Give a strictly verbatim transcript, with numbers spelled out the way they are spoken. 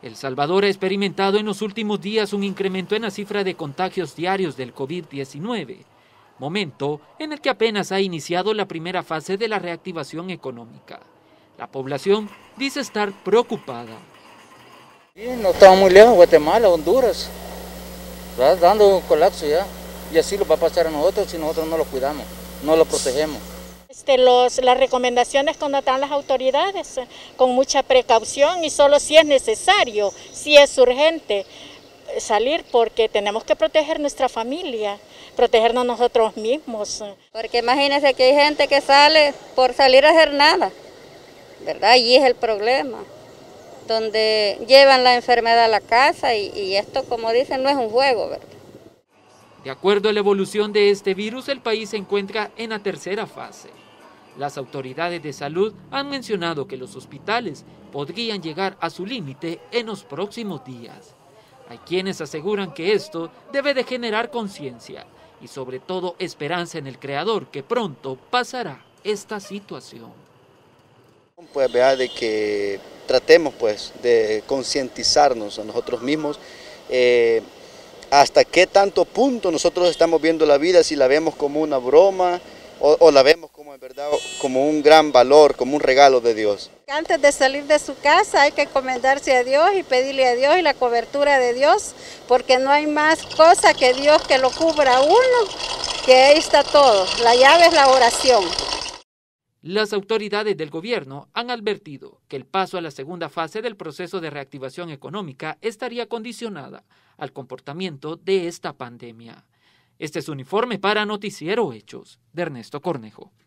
El Salvador ha experimentado en los últimos días un incremento en la cifra de contagios diarios del COVID diecinueve, momento en el que apenas ha iniciado la primera fase de la reactivación económica. La población dice estar preocupada. Sí, no estamos muy lejos, Guatemala, Honduras, ¿verdad? Dando colapso ya, y así lo va a pasar a nosotros si nosotros no lo cuidamos, no lo protegemos. Este, los, las recomendaciones que nos dan las autoridades, con mucha precaución y solo si es necesario, si es urgente salir, porque tenemos que proteger nuestra familia, protegernos nosotros mismos. Porque imagínense que hay gente que sale por salir a hacer nada, ¿verdad? Y es el problema, donde llevan la enfermedad a la casa y, y esto, como dicen, no es un juego, ¿verdad? De acuerdo a la evolución de este virus, el país se encuentra en la tercera fase. Las autoridades de salud han mencionado que los hospitales podrían llegar a su límite en los próximos días. Hay quienes aseguran que esto debe de generar conciencia y sobre todo esperanza en el Creador que pronto pasará esta situación. Pues vea de que tratemos pues de concientizarnos a nosotros mismos, eh, hasta qué tanto punto nosotros estamos viendo la vida, si la vemos como una broma o, o la vemos como en verdad como un gran valor, como un regalo de Dios. Antes de salir de su casa hay que encomendarse a Dios y pedirle a Dios y la cobertura de Dios, porque no hay más cosa que Dios que lo cubra a uno, que ahí está todo. La llave es la oración. Las autoridades del gobierno han advertido que el paso a la segunda fase del proceso de reactivación económica estaría condicionada al comportamiento de esta pandemia. Este es un informe para Noticiero Hechos de Ernesto Cornejo.